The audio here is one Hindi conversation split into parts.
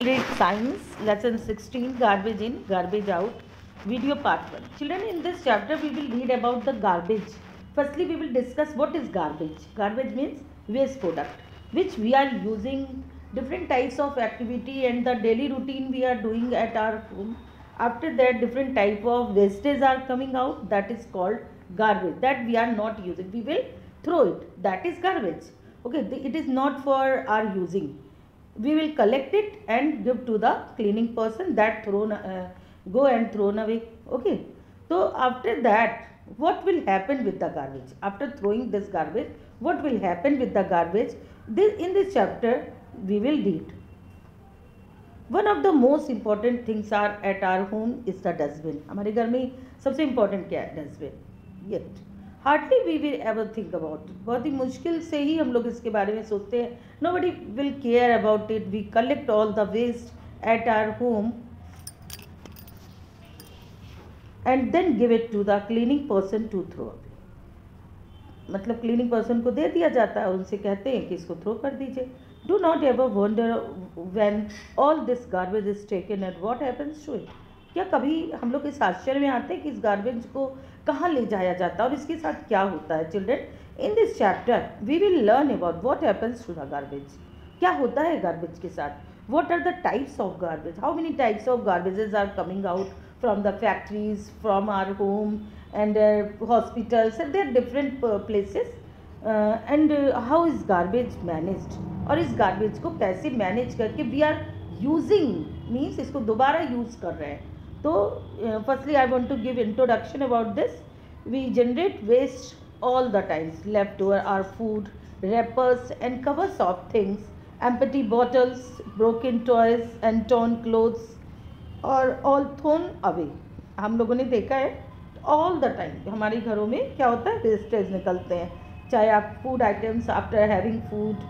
Read Science, Lesson 16, Garbage in, Garbage Out, Video Part 1. Children, in this chapter, we will read about the garbage. Firstly, we will discuss what is garbage. Garbage means waste product, which we are using different types of activity and the daily routine we are doing at our home. After that, different type of wastage are coming out. That is called garbage. That we are not using. We will throw it. That is garbage. Okay, it is not for our using. We will collect it and give to the cleaning person that go and thrown away. Okay, so after that, what will happen with the garbage? After throwing this garbage, what will happen with the garbage? In this chapter we will read. One of the most important things are at our home is the dustbin. हमारे घर में सबसे important क्या है? Dustbin. Yet hardly we will ever think about it. बहुत ही मुश्किल से ही हम लोग इसके बारे में सोचते हैं. Nobody will care about it. We collect all the waste at our home and then give it to the cleaning person to throw away. मतलब क्लीनिंग पर्सन को दे दिया जाता है और उनसे कहते हैं कि इसको थ्रो कर दीजिए. Do not ever wonder when all this garbage is taken and what happens to it. क्या कभी हम लोग इस आश्चर्य में आते हैं कि इस गार्बेज को कहाँ ले जाया जाता है और इसके साथ क्या होता है. Children, in this chapter we will learn about what happens to the garbage. क्या होता है गार्बेज के साथ. What are the types of garbage. How many types of garbages are coming out from the factories, from our home and hospitals and there different places. And how is garbage managed. और इस गार्बेज को कैसे मैनेज करके वी आर यूजिंग मीन्स इसको दोबारा यूज़ कर रहे हैं. So firstly I want to give introduction about this. We generate waste all the times. Leftover our food, wrappers and covers of things, empty bottles, broken toys and torn clothes are all thrown away. हम लोगों ने देखा है all the time हमारे घरों में क्या होता है, वेस्टेज निकलते हैं. चाहे आप food items after having food,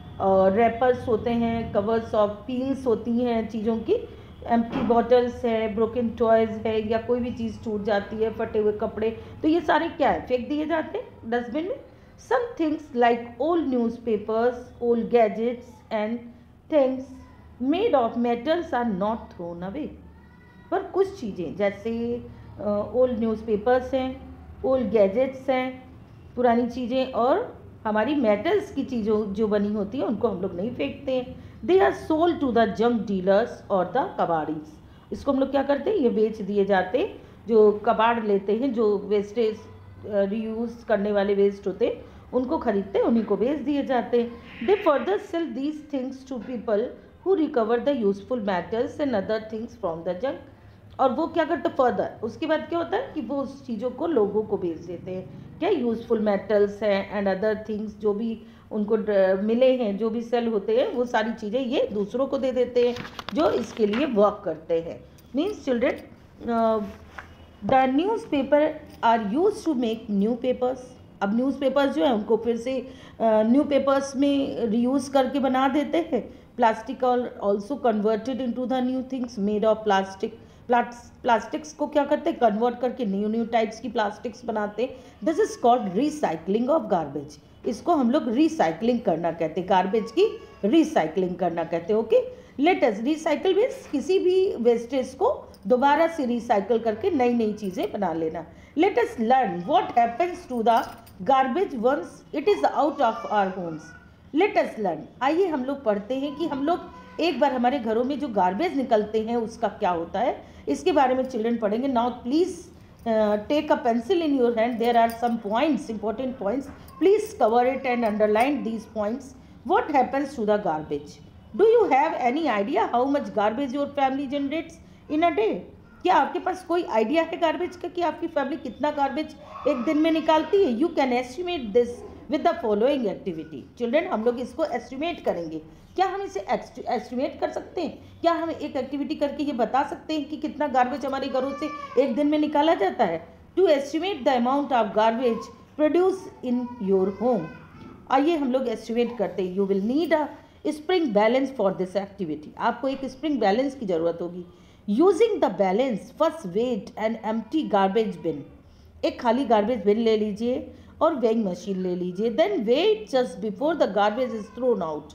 wrappers होते हैं, कवर्स ऑफ पील्स होती हैं चीज़ों की, एम्प्टी बॉटल्स है, ब्रोकन टॉयज़ है, या कोई भी चीज़ टूट जाती है, फटे हुए कपड़े, तो ये सारे क्या है, फेंक दिए जाते हैं डस्टबिन में. Some things like old newspapers, old gadgets and things made of metals are not thrown away. पर कुछ चीज़ें जैसे ओल्ड न्यूज़पेपर्स हैं, ओल्ड गैजेट्स हैं, पुरानी चीज़ें और हमारी मेटल्स की चीज़ों जो बनी होती हैं उनको हम लोग नहीं फेंकते हैं. They are sold to the junk dealers और द कबाड़ीज. इसको हम लोग क्या करते हैं, ये बेच दिए जाते. जो कबाड़ लेते हैं, जो वेस्टेज रीयूज़ करने वाले वेस्ट होते हैं, उनको खरीदते हैं, उन्हीं को बेच दिए जाते हैं. They further sell these things to people who recover the useful metals and other things from the junk. और वो क्या करते फर्दर, उसके बाद क्या होता है कि वो उस चीज़ों को लोगों को बेच देते हैं. क्या यूज़फुल मेटल्स हैं एंड अदर थिंग्स जो भी उनको मिले हैं, जो भी सेल होते हैं, वो सारी चीज़ें ये दूसरों को दे देते हैं जो इसके लिए वर्क करते हैं. Means children, the newspaper are use to make new papers. अब न्यूज़पेपर्स जो है उनको फिर से न्यू पेपर्स में रीयूज़ करके बना देते हैं. Plastic also converted into the new things made of plastic. Plastics को क्या करते हैं, कन्वर्ट करके न्यू टाइप्स की प्लास्टिक्स बनाते हैं. This is called recycling of garbage. इसको हम लोग रिसाइकलिंग करना कहते हैं, गार्बेज की रिसाइकलिंग करना कहते हैं. Okay, let us recycle means किसी भी वेस्टेज को दोबारा से रिसाइकल करके नई नई चीज़ें बना लेना. Let us learn what happens to the garbage once it is out of our homes. Let us learn, आइए हम लोग पढ़ते हैं कि हम लोग एक बार हमारे घरों में जो गार्बेज निकलते हैं उसका क्या होता है, इसके बारे में चिल्ड्रन पढ़ेंगे. Now please take a pencil in your hand. There are some points, important points. Please cover it and underline these points. What happens to the garbage? Do you have any idea how much garbage your family generates in a day? क्या आपके पास कोई आइडिया है गार्बेज का कि आपकी फैमिली कितना गार्बेज एक दिन में निकालती है? You can estimate this with the following activity. Children, हम लोग इसको एस्टिमेट करेंगे. क्या हम इसे एस्टिमेट कर सकते हैं? क्या हम एक एक्टिविटी करके ये बता सकते हैं कि कितना गार्बेज हमारे घरों से एक दिन में निकाला जाता है? To estimate the amount of garbage produce in your home. आइए हम लोग एस्टिमेट करते हैं. You will need a spring balance for this activity. आपको एक स्प्रिंग बैलेंस की ज़रूरत होगी. Using the balance, first weigh an empty garbage bin. एक खाली गार्बेज बिन ले लीजिए और वेइंग मशीन ले लीजिए. Then weigh just before the garbage is thrown out.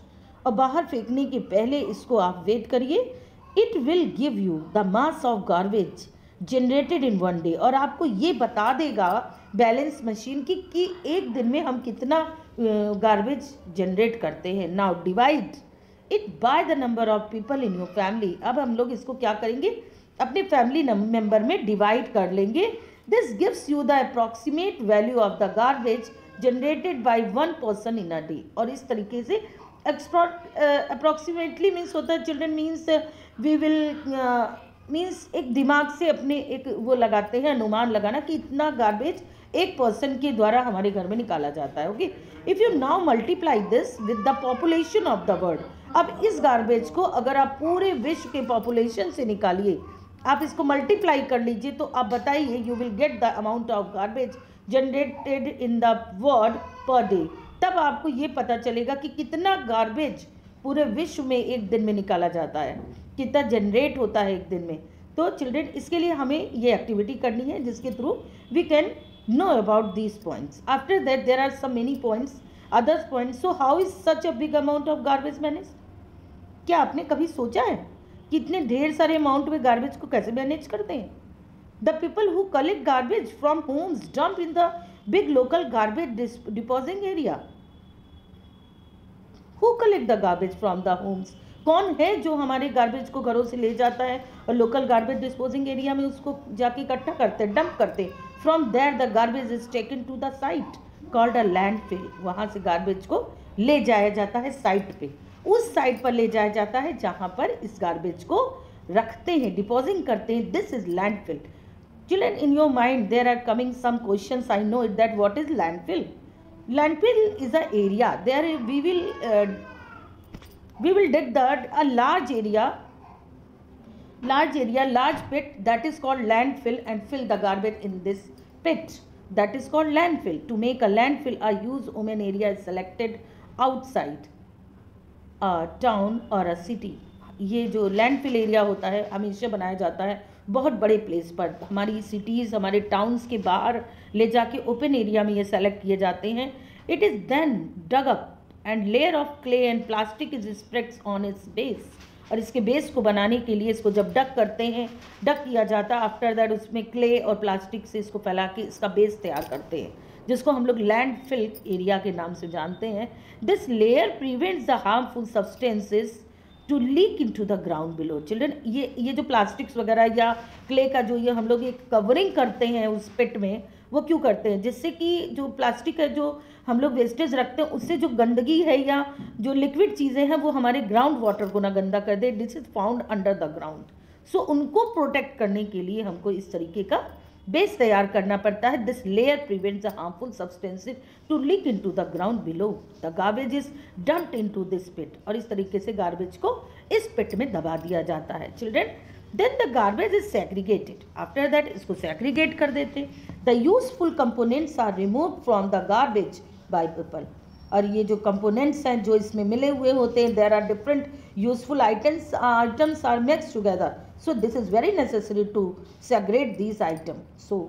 और बाहर फेंकने के पहले इसको आप वेट करिए। It will give you the mass of garbage generated in one day, और आपको ये बता देगा बैलेंस मशीन की कि एक दिन में हम कितना गार्बेज जनरेट करते हैं। Now divide it by the number of people in your family. अब हम लोग इसको क्या करेंगे, अपने फैमिली मेंबर में डिवाइड कर लेंगे। This gives you the approximate value of the garbage generated by one person in a day. और इस तरीके से अप्रॉक्सीमेटली मीन्स होता है children, means we will means एक दिमाग से अपने एक वो लगाते हैं, अनुमान लगाना कि इतना गार्बेज एक पर्सन के द्वारा हमारे घर में निकाला जाता है। Okay, if you now multiply this with the population of the world. अब इस गार्बेज को अगर आप पूरे विश्व के पॉपुलेशन से निकालिए, आप इसको मल्टीप्लाई कर लीजिए, तो आप बताइए you will get the amount of garbage generated in the world per day. तब आपको ये पता चलेगा कि कितना गार्बेज पूरे विश्व में एक दिन में निकाला जाता है, कितना जनरेट होता है एक दिन में। तो चिल्ड्रन, इसके लिए हमें ये एक्टिविटी करनी है जिसके through we can know about these points. After that there are some many points, others points. So how is such a big amount of garbage manage? क्या आपने कभी सोचा है कि इतने ढेर सारे अमाउंट में गार्बेज को कैसे मैनेज करते हैं? The people who collect garbage from homes dump in the big local garbage deposing area. Who collect the garbage from the homes? कौन है जो हमारे गार्बेज को घरों से ले जाता है और लोकल गार्बेज डिस्पोजिंग एरिया में उसको जाके इकट्ठा करते, डंप करते। From there the garbage is taken to the site called a landfill. वहाँ से गार्बेज को ले जाया जाता है साइट पे, उस साइट पर ले जाया जाता है जहाँ पर इस गार्बेज को रखते हैं, डिपोजिंग करते हैं। This is landfill. Children, in your mind there are coming some questions, I know it, that what is landfill? Landfill is a area there we will dig that a large large pit that is called landfill and fill the garbage in this pit, that is called landfill. To make a landfill, a huge open area is selected outside a town or a city. ये जो लैंडफिल एरिया होता है हमेशा बनाया जाता है बहुत बड़े प्लेस पर, हमारी सिटीज़, हमारे टाउन्स के बाहर ले जाके ओपन एरिया में ये सेलेक्ट किए जाते हैं। It is then dug up and layer of clay and plastic is spreads on its base. और इसके बेस को बनाने के लिए इसको जब डग करते हैं, डग किया जाता है, आफ्टर दैट उसमें क्ले और प्लास्टिक से इसको फैला के इसका बेस तैयार करते हैं, जिसको हम लोग लैंडफिल एरिया के नाम से जानते हैं। This layer prevents the harmful substances to leak into the ground below. Children, ये जो प्लास्टिक्स वगैरह या क्ले का जो ये हम लोग एक कवरिंग करते हैं उस पिट में, वो क्यों करते हैं? जिससे कि जो प्लास्टिक है जो हम लोग वेस्टेज रखते हैं उससे जो गंदगी है या जो लिक्विड चीज़ें हैं वो हमारे ग्राउंड वाटर को ना गंदा कर दे। This is found under the ground. So उनको प्रोटेक्ट करने के लिए हमको इस तरीके का बेस तैयार करना पड़ता है। This layer prevents the harmful substances to leak into the ground below. The garbage is dumped into this pit. और इस तरीके से गार्बेज को इस पिट में दबा दिया जाता है। Children, then the garbage is segregated. After that इसको सेग्रीगेट कर देते। The useful components are removed from the garbage by people. और ये जो कंपोनेंट्स हैं जो इसमें मिले हुए होते हैं, there are different useful items are mixed together. So this is very necessary to segregate these items. So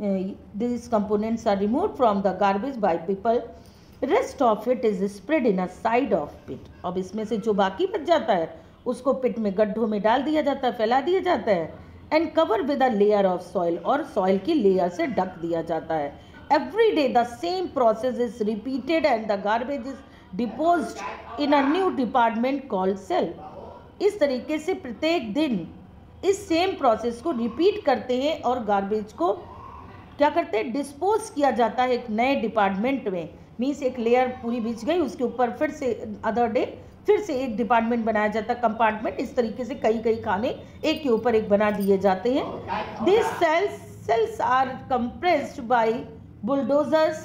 these components are removed from the garbage by people. Rest of it is spread in a side of pit. अब इसमें से जो बाकी बच जाता है उसको पिट में गड्ढों में डाल दिया जाता है, फैला दिया जाता है. And cover with a layer of soil. और सॉइल की लेयर से ढक दिया जाता है. Every day the same process is repeated and the garbage is deposed in a new department called cell. इस तरीके से प्रत्येक दिन इस सेम प्रोसेस को रिपीट करते हैं और गार्बेज को क्या करते हैं, डिस्पोज किया जाता है एक नए डिपार्टमेंट में. मीन्स एक लेयर पूरी बिछ गई, उसके ऊपर फिर से अदर डे फिर से एक डिपार्टमेंट बनाया जाता है, कंपार्टमेंट. इस तरीके से कई कई खाने एक के ऊपर एक बना दिए जाते हैं. This cells are compressed by bulldozers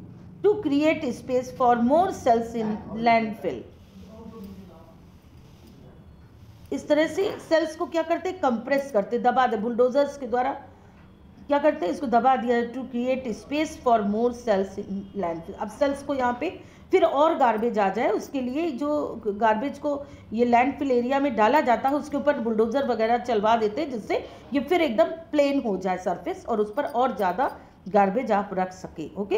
to create space for more cells in landfill. इस तरह से सेल्स को क्या करते हैं, कंप्रेस करते, दबा दे. बुलडोजर्स के द्वारा क्या करते हैं, इसको दबा दिया to create space for more cells in landfill. अब सेल्स को यहाँ पे फिर और गार्बेज आ जाए, उसके लिए जो गार्बेज को ये लैंडफिल एरिया में डाला जाता है उसके ऊपर बुलडोजर वगैरह चलवा देते हैं, जिससे ये फिर एकदम प्लेन हो जाए सरफेस और उस पर और ज़्यादा गार्बेज आप रख सके. Okay,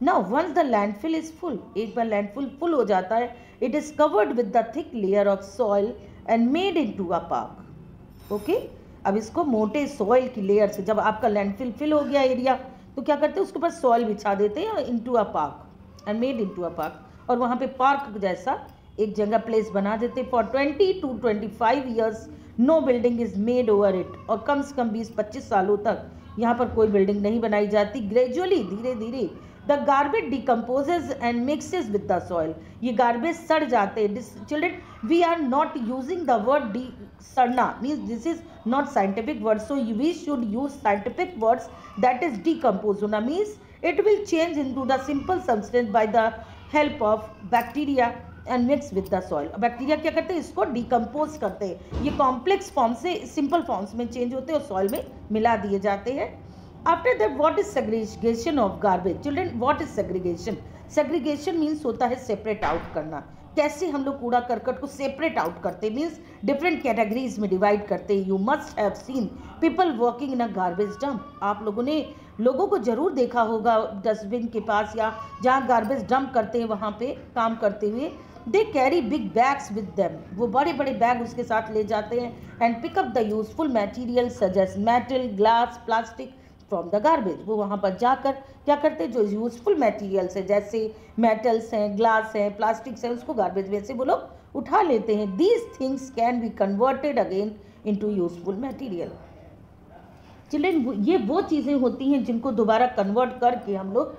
now once the landfill is full, एक बार लैंडफिल फुल हो जाता है, it is covered with the thick layer of soil and made into a park. Okay, अब इसको मोटे सॉइल की लेयर से, जब आपका लैंडफिल फिल हो गया एरिया, तो क्या करते हैं, उसके ऊपर सॉइल बिछा देते हैं into a park and made into a park, और वहाँ पे पार्क जैसा एक जगह प्लेस बना देते। For 20 to 25 years no building is made over it, और कम से कम 20-25 सालों तक यहाँ पर कोई बिल्डिंग नहीं बनाई जाती। ग्रेजुअली, धीरे धीरे the garbage decomposes and mixes with the soil, ये गार्बेज सड़ जाते हैं। Children, we are not using the word the सड़ना, means this is not scientific word, so we should use scientific words, that is decompose होना, means it will change into the simple substance by the help of bacteria and mix with the soil. Bacteria क्या करते हैं, इसको डिकम्पोज करते हैं, ये कॉम्प्लेक्स फॉर्म से सिंपल फॉर्म्स में चेंज होते हैं और सॉइल में मिला दिए जाते हैं। After that what is segregation of garbage? Children, what is segregation? Segregation means होता है सेपरेट आउट करना। कैसे हम लोग कूड़ा करकट को सेपरेट आउट करते हैं, मीन्स डिफरेंट कैटेगरीज में डिवाइड करते हैं। You must have seen people working in a garbage dump, आप लोगों ने लोगों को जरूर देखा होगा डस्टबिन के पास या जहाँ गार्बेज डंप करते हैं वहाँ पे काम करते हुए। They carry big bags with them, वो बड़े बड़े बैग उसके साथ ले जाते हैं, and pick up the useful material such as metal, glass, plastic from the garbage. वो वहाँ पर जाकर क्या करते हैं, जो यूजफुल मटेरियल्स है जैसे मेटल्स हैं, ग्लास हैं, प्लास्टिक्स हैं, उसको गार्बेज में से वो लोग उठा लेते हैं। These things can be converted again into useful material. Children, ये वो चीज़ें होती हैं जिनको दोबारा कन्वर्ट करके हम लोग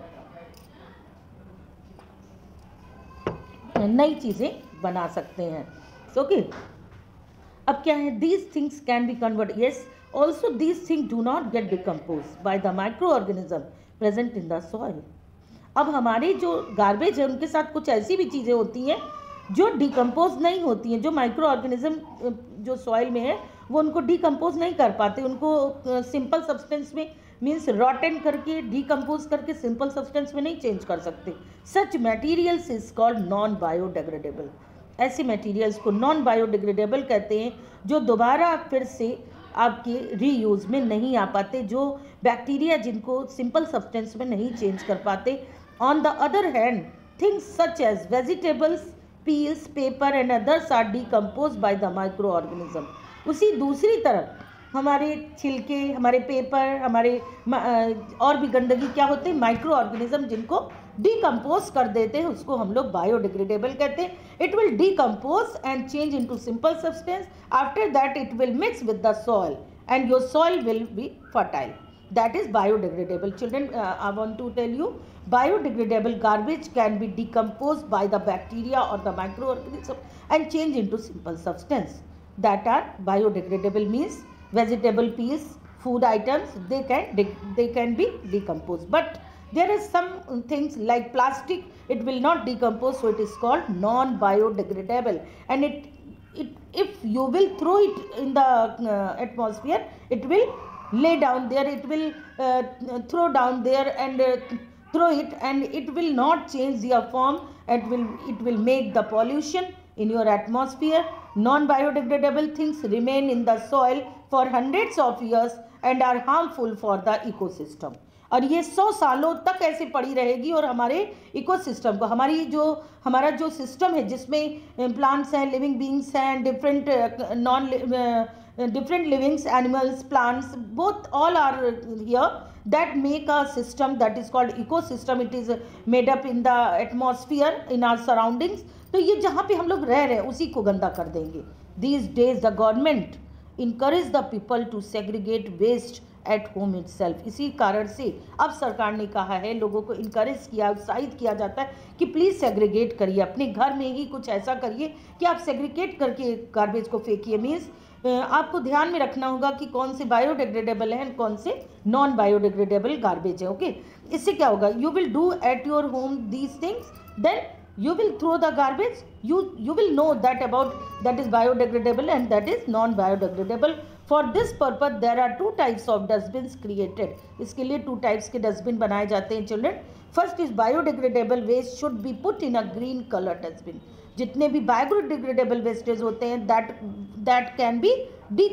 नई चीज़ें बना सकते हैं। ओके, अब क्या है, these things can be convert, yes, also these things do not get decompose by the micro organism present in the soil. अब हमारे जो गार्बेज है उनके साथ कुछ ऐसी भी चीज़ें होती हैं जो डिकम्पोज नहीं होती हैं, जो माइक्रो ऑर्गेनिज्म जो सॉइल में है वो उनको डिकम्पोज नहीं कर पाते, उनको सिंपल सब्सटेंस में, मीन्स रॉटन करके डिकम्पोज करके सिंपल सब्सटेंस में नहीं चेंज कर सकते। Such materials is called non biodegradable. ऐसे मटेरियल्स को नॉन बायोडिग्रेडेबल कहते हैं जो दोबारा फिर से आपके रीयूज़ में नहीं आ पाते, जो बैक्टीरिया जिनको सिंपल सब्सटेंस में नहीं चेंज कर पाते। On the other hand, things such as vegetables, peels, paper and others are decompose by the micro organism. उसी दूसरी तरफ हमारे छिलके, हमारे पेपर, हमारे और भी गंदगी क्या होते हैं, माइक्रो ऑर्गेनिज्म जिनको डिकम्पोज कर देते हैं, उसको हम लोग बायोडिग्रेडेबल कहते हैं। It will decompose and change into simple substance, after that it will mix with the soil and your soil will be fertile, that is biodegradable. Children, I want to tell you, biodegradable garbage can be decomposed by the bacteria or the microorganism and change into simple substance that are biodegradable, means vegetable peels, food items, they can be decomposed. But there are some things like plastic, it will not decompose, so it is called non biodegradable, and if you will throw it in the atmosphere, it will lay down there, it will throw down there and throw it, and it will not change their form, it will make the pollution in your atmosphere. Non biodegradable things remain in the soil for hundreds of years and are harmful for the ecosystem, और ये 100 सालों तक ऐसे पड़ी रहेगी और हमारे इकोसिस्टम को, हमारा जो सिस्टम है जिसमें प्लांट्स हैं, लिविंग बींग्स हैं, different livings, animals, plants, both all are here, that make a system that is called ecosystem. It is made up in the atmosphere, in our surroundings. तो ये जहाँ पे हम लोग रह रहे हैं उसी को गंदा कर देंगे। These days the government encourage the people to segregate waste at home itself. इसी कारण से अब सरकार ने कहा है, लोगों को इनकरेज किया, उत्साहित किया जाता है कि प्लीज़ सेग्रीगेट करिए, अपने घर में ही कुछ ऐसा करिए कि आप सेग्रीगेट करके गार्बेज को फेंकिए। मीन्स आपको ध्यान में रखना होगा कि कौन से बायोडिग्रेडेबल हैं, कौन से नॉन बायोडिग्रेडेबल गार्बेज है। ओके, इससे क्या होगा, you will do at your home these things, then you will throw the garbage, you will know that about that is biodegradable and that is non biodegradable. For this purpose there are two types of dustbins created. इसके लिए 2 types के dustbin बनाए जाते हैं children. First is biodegradable waste should be put in a green color dustbin. जितने भी biodegradable wastes होते हैं that can be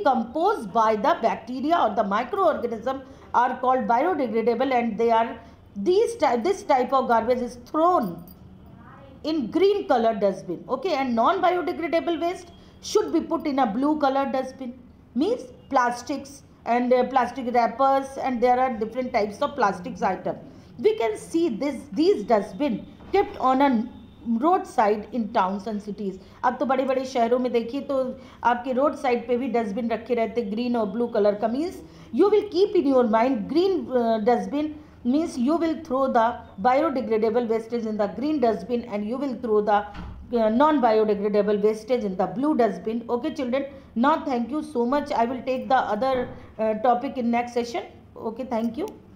decomposed by the bacteria or the microorganism are called biodegradable, and this type of garbage is thrown in green color dustbin. Okay, and non biodegradable waste should be put in a blue color dustbin. Means plastics and plastic wrappers, and there are different types of plastics item. We can see these dustbin kept on a road side in towns and cities. अब तो बड़े बड़े शहरों में देखिए तो आपके रोड साइड पे भी डस्टबिन रखे रहते ग्रीन और ब्लू कलर का. Means you will keep in your mind green dustbin means you will throw the biodegradable wastage in the green dustbin and you will throw the non biodegradable wastage in the blue dustbin. Okay children, now thank you so much. I will take the other topic in next session. Okay, thank you.